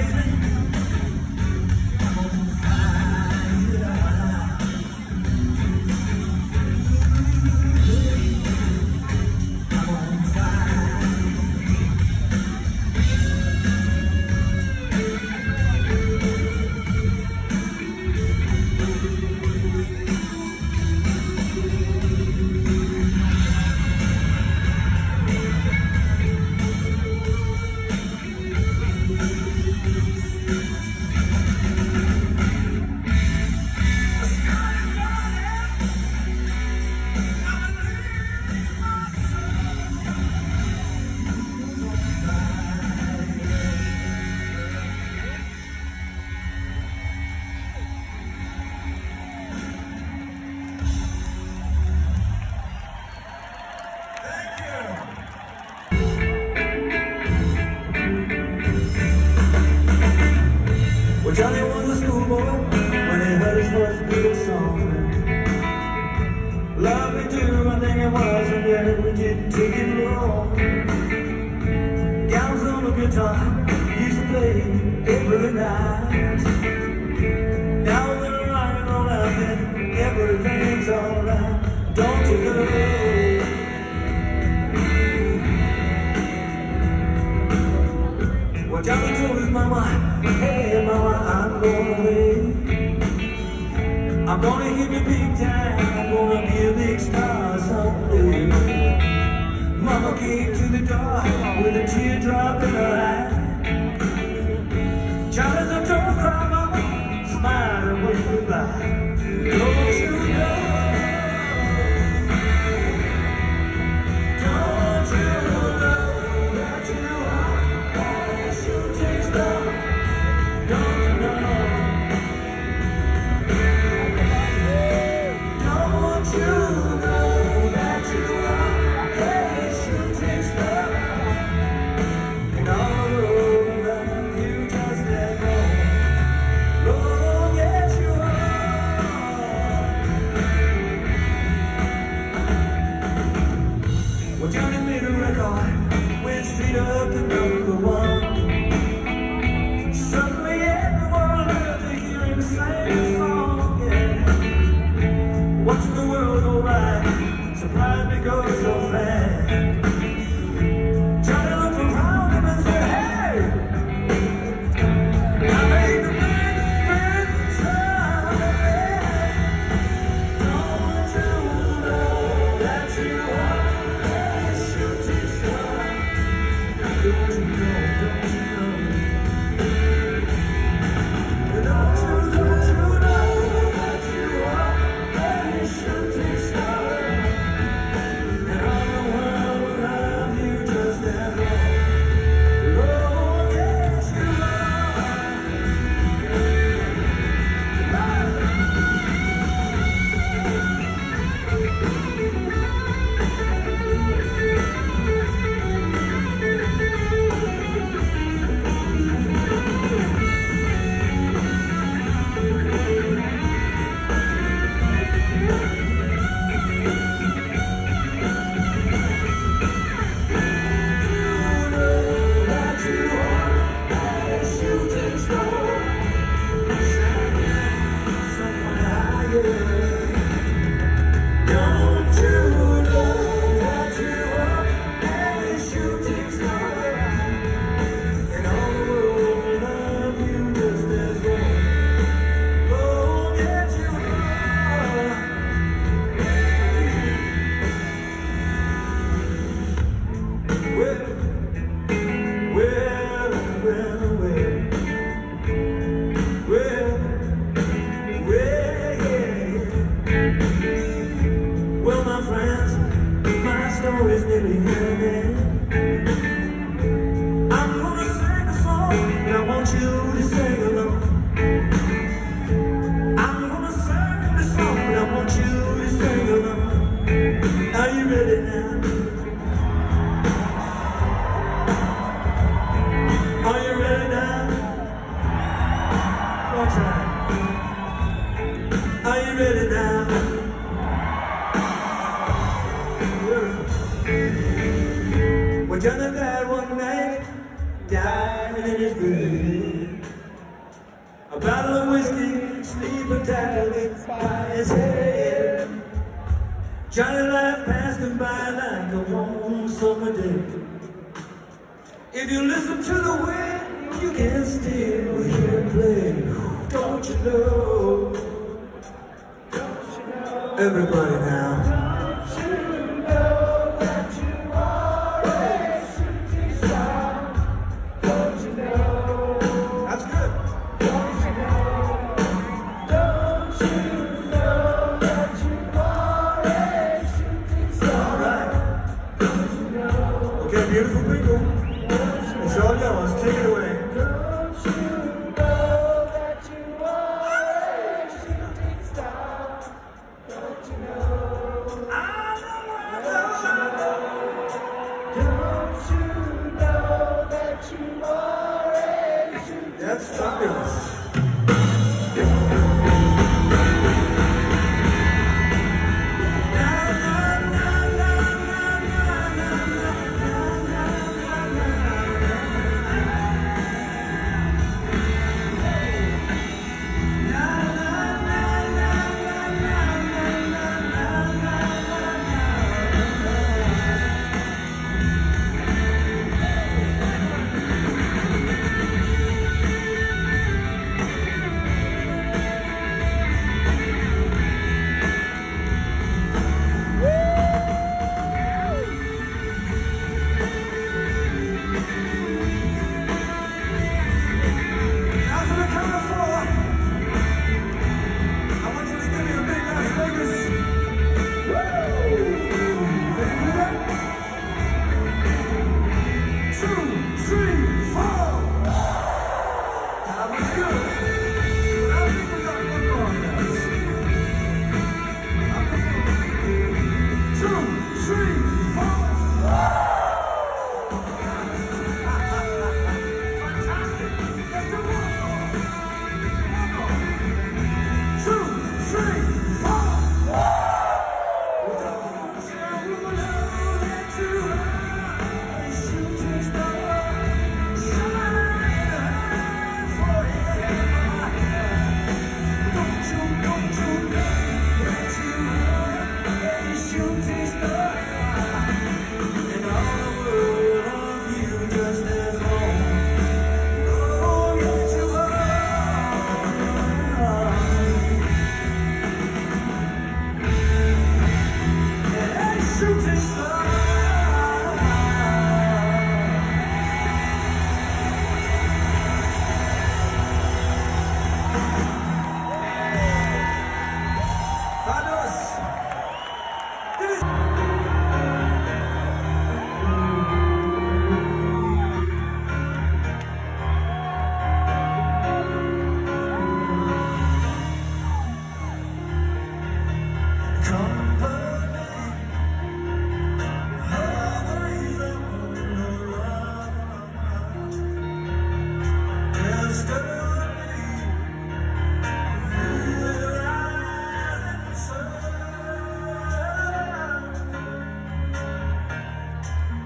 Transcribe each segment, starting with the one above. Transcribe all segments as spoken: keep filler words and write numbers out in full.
Johnny was a schoolboy when he heard his first Beatles song. Love me too, I think it was, and then we didn't take it long. Gals on the guitar used to play every night. Now they're lying on out and everything's alright. Don't you know? Well, Johnny told his mama, hey mama, I'm going away. I'm gonna hit the big time, I'm gonna be a big star someday. Mama came to the door with a teardrop in her eye. Johnny's a tough cry, mama, smile and wave goodbye. Don't you know? Don't you know that you are a shooting star? Don't you know? Don't you know that you are a shooting star? And all over you just let go. by his head. Johnny life passed him by like a warm summer day. If you listen to the wind, you can still hear it play. Don't you know? Don't you know? Everybody now. Don't you know that you are a shooting star? Don't you know? That's good. Don't you know? Don't you know that you are a shooting star? All right. Don't you know? Okay, beautiful people. It's all yours. Take it away. Don't you know that you are a shooting star? Don't you know? I know. Don't you know that you are a shooting star? That's fabulous.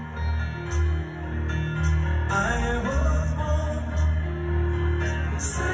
Say